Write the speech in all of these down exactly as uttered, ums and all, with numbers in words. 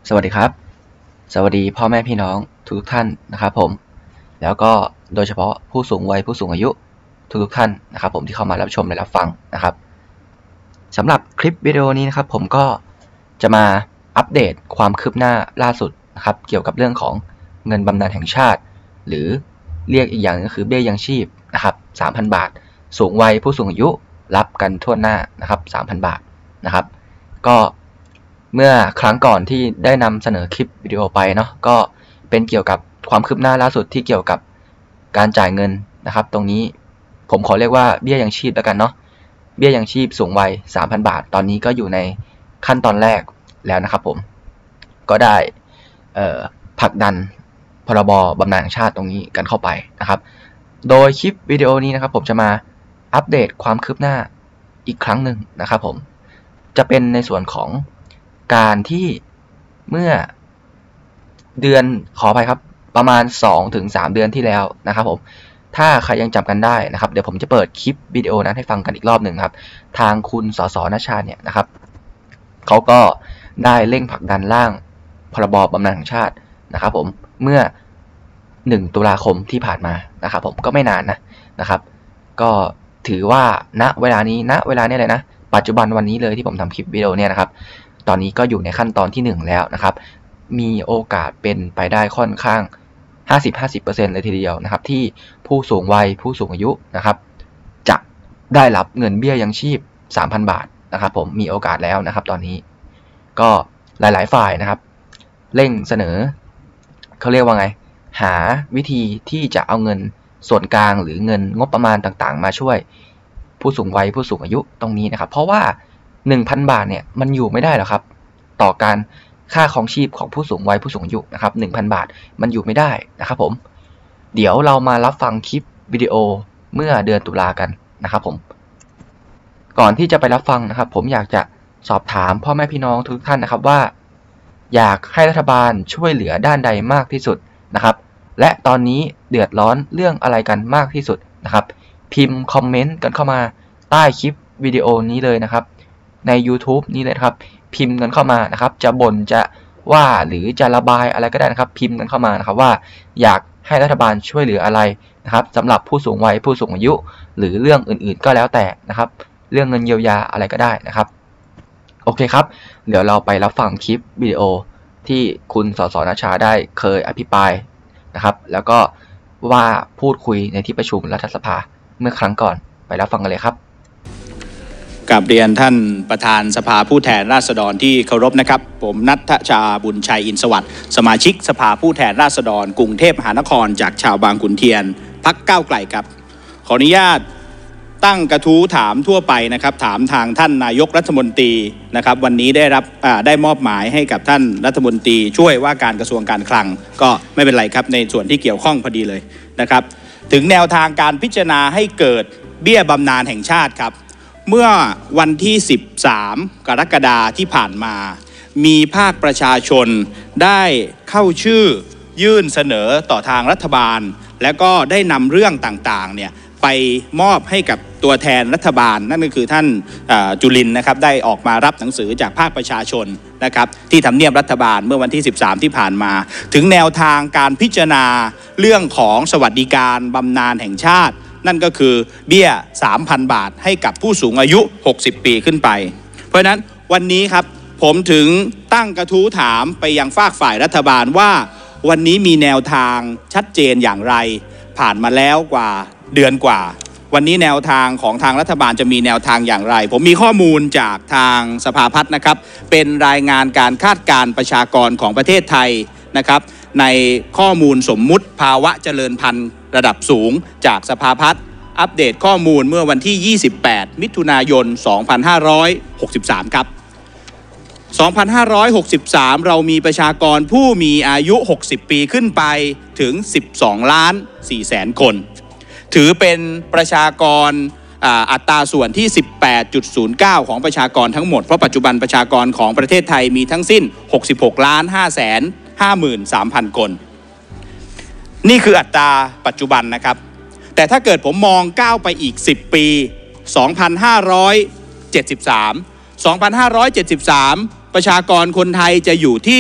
สวัสดีครับสวัสดีพ่อแม่พี่น้องทุกท่านนะครับผมแล้วก็โดยเฉพาะผู้สูงวัยผู้สูงอายุทุกท่านนะครับผมที่เข้ามารับชมและรับฟังนะครับสำหรับคลิปวิดีโอนี้นะครับผมก็จะมาอัปเดตความคืบหน้าล่าสุดนะครับเกี่ยวกับเรื่องของเงินบำนาญแห่งชาติหรือเรียกอีกอย่างก็คือเบี้ยยังชีพนะครับ สามพัน บาทสูงวัยผู้สูงอายุรับกันทั่วหน้านะครับ สามพัน บาทนะครับก็เมื่อครั้งก่อนที่ได้นำเสนอคลิปวิดีโอไปเนาะก็เป็นเกี่ยวกับความคืบหน้าล่าสุดที่เกี่ยวกับการจ่ายเงินนะครับตรงนี้ผมขอเรียกว่าเบี้ยยังชีพแล้วกันเนาะเบี้ยยังชีพสูงวัย สามพัน บาทตอนนี้ก็อยู่ในขั้นตอนแรกแล้วนะครับผมก็ได้ผลักดันพรบบำนาญแห่งชาติตรงนี้กันเข้าไปนะครับโดยคลิปวิดีโอนี้นะครับผมจะมาอัปเดตความคืบหน้าอีกครั้งหนึ่งนะครับผมจะเป็นในส่วนของการที่เมื่อเดือนขออภัยครับประมาณ สองถึงสาม เดือนที่แล้วนะครับผมถ้าใครยังจำกันได้นะครับเดี๋ยวผมจะเปิดคลิปวิดีโอนั้นให้ฟังกันอีกรอบหนึ่งครับทางคุณสสณชาติเนี่ยนะครับเขาก็ได้เร่งผลักดันร่างพรบบำนาญแห่งชาตินะครับผมเมื่อหนึ่งตุลาคมที่ผ่านมานะครับผมก็ไม่นานนะนะครับก็ถือว่าณเวลานี้ณเวลานี้เลยนะปัจจุบันวันนี้เลยที่ผมทำคลิปวิดีโอเนี่ยนะครับตอนนี้ก็อยู่ในขั้นตอนที่หนึ่งแล้วนะครับมีโอกาสเป็นไปได้ค่อนข้าง ห้าสิบ ห้าสิบเปอร์เซ็นต์ เลยทีเดียวนะครับที่ผู้สูงวัยผู้สูงอายุนะครับจะได้รับเงินเบี้ยยังชีพ สามพัน บาทนะครับผมมีโอกาสแล้วนะครับตอนนี้ก็หลายๆฝ่ายนะครับเร่งเสนอเขาเรียกว่าไงหาวิธีที่จะเอาเงินส่วนกลางหรือเงินงบประมาณต่างๆมาช่วยผู้สูงวัยผู้สูงอายุตรงนี้นะครับเพราะว่า หนึ่งพัน บาทเนี่ยมันอยู่ไม่ได้หรอกครับต่อการค่าครองชีพของผู้สูงวัยผู้สูงอายุนะครับ หนึ่งพัน บาทมันอยู่ไม่ได้นะครับผมเดี๋ยวเรามารับฟังคลิปวิดีโอเมื่อเดือนตุลากันนะครับผมก่อนที่จะไปรับฟังนะครับผมอยากจะสอบถามพ่อแม่พี่น้องทุกท่านนะครับว่าอยากให้รัฐบาลช่วยเหลือด้านใดมากที่สุดนะครับและตอนนี้เดือดร้อนเรื่องอะไรกันมากที่สุดนะครับพิมพ์คอมเมนต์กันเข้ามาใต้คลิปวิดีโอนี้เลยนะครับใน YouTube นี้เลยครับพิมพ์กันเข้ามานะครับจะบ่นจะว่าหรือจะระบายอะไรก็ได้นะครับพิมพ์กันเข้ามานะครับว่าอยากให้รัฐบาลช่วยเหลืออะไรนะครับสำหรับผู้สูงวัยผู้สูงอายุหรือเรื่องอื่นๆก็แล้วแต่นะครับเรื่องเงินเยียวยาอะไรก็ได้นะครับโอเคครับเดี๋ยวเราไปรับฟังคลิปวิดีโอที่คุณสสณชาได้เคยอภิปรายนะครับแล้วก็ว่าพูดคุยในที่ประชุมรัฐสภาเมื่อครั้งก่อนไปรับฟังกันเลยครับกับเรียนท่านประธานสภาผู้แทนราษฎรที่เคารพนะครับผมณัฐชาบุญชัยอินสวัสดิ์สมาชิกสภาผู้แทนราษฎรกรุงเทพมหานครจากชาวบางขุนเทียนพรรคก้าวไกลครับขออนุญาตตั้งกระทู้ถามทั่วไปนะครับถามทางท่านนายกรัฐมนตรีนะครับวันนี้ได้รับได้มอบหมายให้กับท่านรัฐมนตรีช่วยว่าการกระทรวงการคลังก็ไม่เป็นไรครับในส่วนที่เกี่ยวข้องพอดีเลยนะครับถึงแนวทางการพิจารณาให้เกิดเบี้ยบำนาญแห่งชาติครับเมื่อวันที่สิบสามกรกฎาคมที่ผ่านมามีภาคประชาชนได้เข้าชื่อยื่นเสนอต่อทางรัฐบาลและก็ได้นำเรื่องต่างๆเนี่ยไปมอบให้กับตัวแทนรัฐบาลนั่นก็คือท่านจุลินนะครับได้ออกมารับหนังสือจากภาคประชาชนนะครับที่ทำเนียบรัฐบาลเมื่อวันที่สิบสามที่ผ่านมาถึงแนวทางการพิจารณาเรื่องของสวัสดิการบำนาญแห่งชาตินั่นก็คือเบี้ย สามพัน บาทให้กับผู้สูงอายุหกสิบปีขึ้นไปเพราะฉะนั้นวันนี้ครับผมถึงตั้งกระทู้ถามไปยังฝากฝ่ายรัฐบาลว่าวันนี้มีแนวทางชัดเจนอย่างไรผ่านมาแล้วกว่าเดือนกว่าวันนี้แนวทางของทางรัฐบาลจะมีแนวทางอย่างไรผมมีข้อมูลจากทางสภาพัฒน์นะครับเป็นรายงานการคาดการณ์ประชากรของประเทศไทยนะครับในข้อมูลสมมุติภาวะเจริญพันธุ์ระดับสูงจากสภาพัฒน์อัปเดตข้อมูลเมื่อวันที่ยี่สิบแปดมิถุนายนสองพันห้าร้อยหกสิบสามครับสองพันห้าร้อยหกสิบสามเรามีประชากรผู้มีอายุหกสิบปีขึ้นไปถึงสิบสองล้านสี่แสนคนถือเป็นประชากรอัตราส่วนที่ สิบแปดจุดศูนย์เก้า ของประชากรทั้งหมดเพราะปัจจุบันประชากรของประเทศไทยมีทั้งสิ้นหกสิบหกล้านห้าแสนห้าหมื่นสามพันคนนี่คืออัตราปัจจุบันนะครับแต่ถ้าเกิดผมมองก้าวไปอีกสิบปีสองพันห้าร้อยเจ็ดสิบสาม สองพันห้าร้อยเจ็ดสิบสามประชากรคนไทยจะอยู่ที่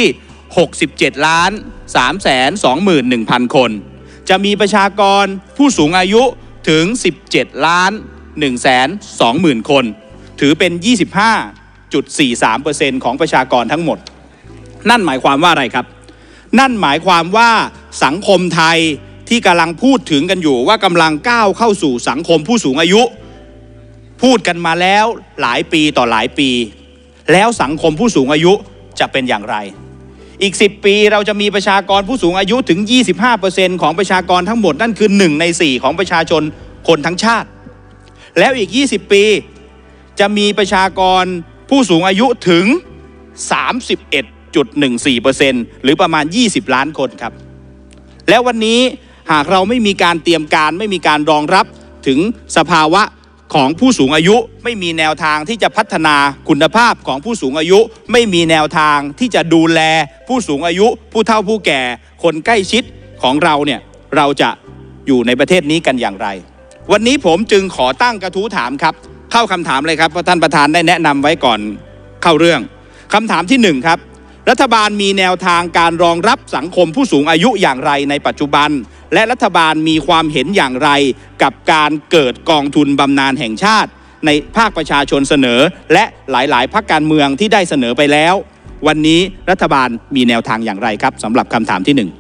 หกสิบเจ็ดล้านสามแสนสองหมื่นหนึ่งพันคนจะมีประชากรผู้สูงอายุถึงสิบเจ็ดล้านหนึ่งแสนสองหมื่นคนถือเป็น ยี่สิบห้าจุดสี่สามเปอร์เซ็นต์ ของประชากรทั้งหมดนั่นหมายความว่าอะไรครับนั่นหมายความว่าสังคมไทยที่กำลังพูดถึงกันอยู่ว่ากำลังก้าวเข้าสู่สังคมผู้สูงอายุพูดกันมาแล้วหลายปีต่อหลายปีแล้วสังคมผู้สูงอายุจะเป็นอย่างไรอีกสิบปีเราจะมีประชากรผู้สูงอายุถึง ยี่สิบห้าเปอร์เซ็นต์ ของประชากรทั้งหมดนั่นคือหนึ่งในสี่ของประชาชนคนทั้งชาติแล้วอีกยี่สิบปีจะมีประชากรผู้สูงอายุถึง สามสิบเอ็ดจุดหนึ่งสี่เปอร์เซ็นต์ หรือประมาณยี่สิบล้านคนครับแล้ววันนี้หากเราไม่มีการเตรียมการไม่มีการรองรับถึงสภาวะของผู้สูงอายุไม่มีแนวทางที่จะพัฒนาคุณภาพของผู้สูงอายุไม่มีแนวทางที่จะดูแลผู้สูงอายุผู้เฒ่าผู้แก่คนใกล้ชิดของเราเนี่ยเราจะอยู่ในประเทศนี้กันอย่างไรวันนี้ผมจึงขอตั้งกระทู้ถามครับเข้าคำถามเลยครับเพราะท่านประธานได้แนะนำไว้ก่อนเข้าเรื่องคำถามที่หนึ่งครับรัฐบาลมีแนวทางการรองรับสังคมผู้สูงอายุอย่างไรในปัจจุบันและรัฐบาลมีความเห็นอย่างไรกับการเกิดกองทุนบำนาญแห่งชาติในภาคประชาชนเสนอและหลายๆพรรคการเมืองที่ได้เสนอไปแล้ววันนี้รัฐบาลมีแนวทางอย่างไรครับสำหรับคำถามที่หนึ่ง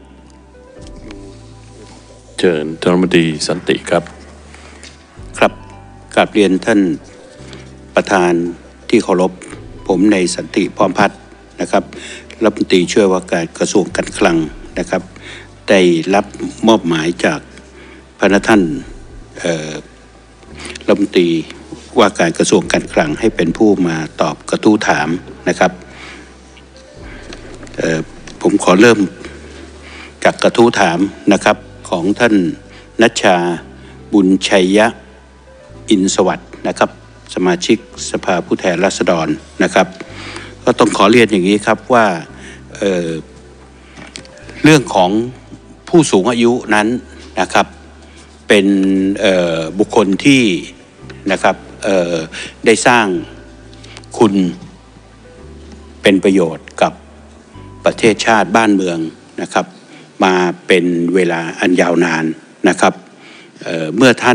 เชิญท่านรัฐมนตรีสันติครับครับกราบเรียนท่านประธานที่เคารพผมในสันติพร้อมพัฒน์นะครับรัฐมนตรีช่วยว่าการกระทรวงการคลังนะครับได้รับมอบหมายจากพระท่านรัฐมนตรีว่าการกระทรวงการคลังให้เป็นผู้มาตอบกระทู้ถามนะครับผมขอเริ่มจากกระทู้ถามนะครับของท่านณัชชาบุญชัยยะอินสวัสดิ์นะครับสมาชิกสภาผู้แทนราษฎรนะครับก็ต้องขอเรียนอย่างนี้ครับว่า เอ่อ เรื่องของผู้สูงอายุนั้นนะครับเป็นบุคคลที่นะครับได้สร้างคุณเป็นประโยชน์กับประเทศชาติบ้านเมืองนะครับมาเป็นเวลาอันยาวนานนะครับเ, เมื่อท่าน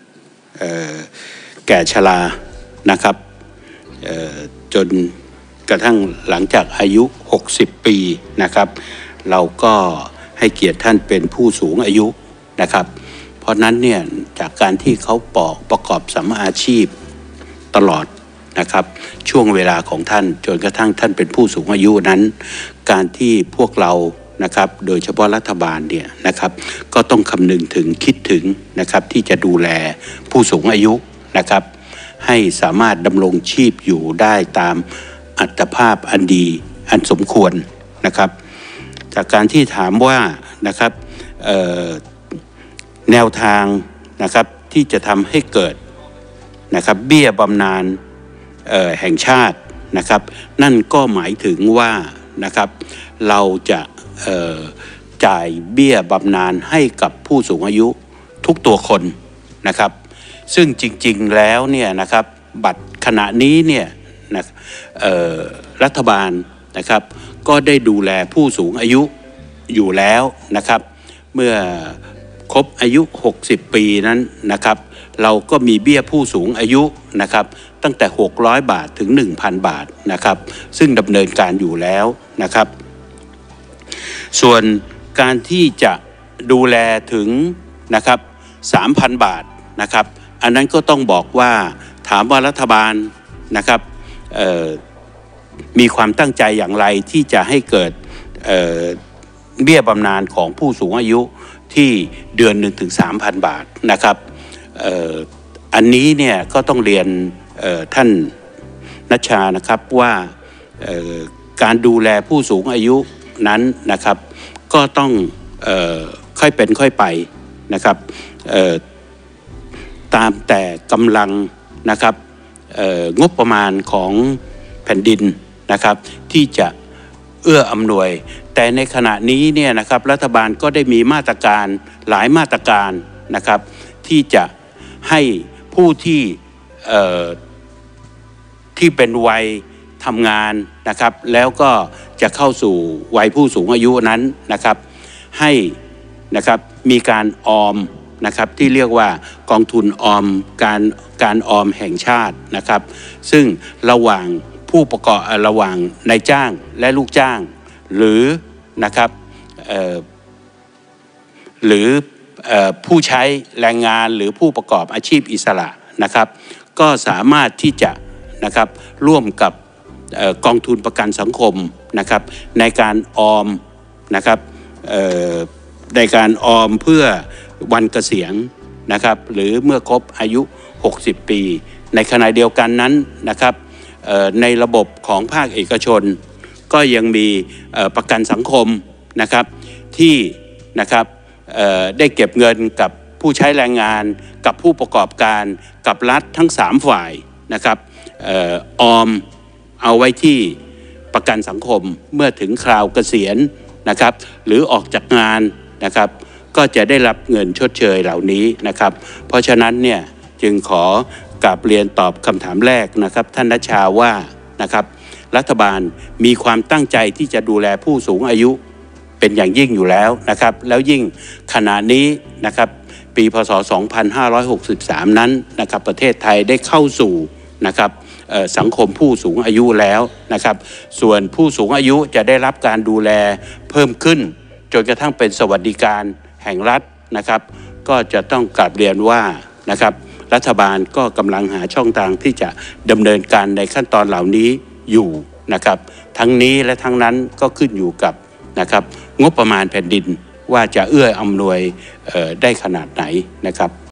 แก่ชรานะครับจนกระทั่งหลังจากอายุหกสิบปีนะครับเราก็ให้เกียรติท่านเป็นผู้สูงอายุนะครับเพราะนั้นเนี่ยจากการที่เขาปอกประกอบสัมมาอาชีพตลอดนะครับช่วงเวลาของท่านจนกระทั่งท่านเป็นผู้สูงอายุนั้นการที่พวกเรานะครับโดยเฉพาะรัฐบาลเนี่ยนะครับก็ต้องคำนึงถึงคิดถึงนะครับที่จะดูแลผู้สูงอายุนะครับให้สามารถดำรงชีพอยู่ได้ตามอัตภาพอันดีอันสมควรนะครับจากการที่ถามว่านะครับแนวทางนะครับที่จะทำให้เกิดนะครับเบี้ยบำนาญแห่งชาตินะครับนั่นก็หมายถึงว่านะครับเราจะจ่ายเบี้ยบำนาญให้กับผู้สูงอายุทุกตัวคนนะครับซึ่งจริงๆแล้วเนี่ยนะครับบัตรขณะนี้เนี่ยนะรัฐบาลนะครับก็ได้ดูแลผู้สูงอายุอยู่แล้วนะครับเมื่อครบอายุหกสิบปีนั้นนะครับเราก็มีเบี้ยผู้สูงอายุนะครับตั้งแต่หกร้อยบาทถึง หนึ่งพัน บาทนะครับซึ่งดำเนินการอยู่แล้วนะครับส่วนการที่จะดูแลถึงนะครับ สามพัน บาทนะครับอันนั้นก็ต้องบอกว่าถามว่ารัฐบาลนะครับมีความตั้งใจอย่างไรที่จะให้เกิด เ, เบี้ยบำนาญของผู้สูงอายุที่เดือนหนึ่งถึง สามพัน บาทนะครับอันนี้เนี่ยก็ต้องเรียนท่านณัชชานะครับว่าการดูแลผู้สูงอายุนั้นนะครับก็ต้องเอ่อค่อยเป็นค่อยไปนะครับตามแต่กำลังนะครับงบประมาณของแผ่นดินนะครับที่จะเอื้ออำนวยแต่ในขณะนี้เนี่ยนะครับรัฐบาลก็ได้มีมาตรการหลายมาตรการนะครับที่จะให้ผู้ที่เอ่อที่เป็นวัยทำงานนะครับแล้วก็จะเข้าสู่วัยผู้สูงอายุนั้นนะครับให้นะครับมีการออมนะครับที่เรียกว่ากองทุนออมการการออมแห่งชาตินะครับซึ่งระหว่างผู้ประกอบระหว่างนายจ้างและลูกจ้างหรือนะครับหรือผู้ใช้แรงงานหรือผู้ประกอบอาชีพอิสระนะครับก็สามารถที่จะนะครับร่วมกับกองทุนประกันสังคมนะครับในการออมนะครับในการออมเพื่อวันเกษียณนะครับหรือเมื่อครบอายุหกสิบปีในขณะเดียวกันนั้นนะครับในระบบของภาคเอกชนก็ยังมีประกันสังคมนะครับที่นะครับได้เก็บเงินกับผู้ใช้แรงงานกับผู้ประกอบการกับรัฐทั้งสามฝ่ายนะครับออมเอาไว้ที่ประกันสังคมเมื่อถึงคราวเกษียณนะครับหรือออกจากงานนะครับก็จะได้รับเงินชดเชยเหล่านี้นะครับเพราะฉะนั้นเนี่ยจึงขอกราบเรียนตอบคำถามแรกนะครับท่านณชาว่านะครับรัฐบาลมีความตั้งใจที่จะดูแลผู้สูงอายุเป็นอย่างยิ่งอยู่แล้วนะครับแล้วยิ่งขณะนี้นะครับปีพ.ศ. สองพันห้าร้อยหกสิบสามนั้นนะครับประเทศไทยได้เข้าสู่นะครับสังคมผู้สูงอายุแล้วนะครับส่วนผู้สูงอายุจะได้รับการดูแลเพิ่มขึ้นจนกระทั่งเป็นสวัสดิการแห่งรัฐนะครับก็จะต้องกราบเรียนว่านะครับรัฐบาลก็กำลังหาช่องทางที่จะดำเนินการในขั้นตอนเหล่านี้อยู่นะครับทั้งนี้และทั้งนั้นก็ขึ้นอยู่กับนะครับงบประมาณแผ่นดินว่าจะเอื้ออำนวยเอ่อได้ขนาดไหนนะครับ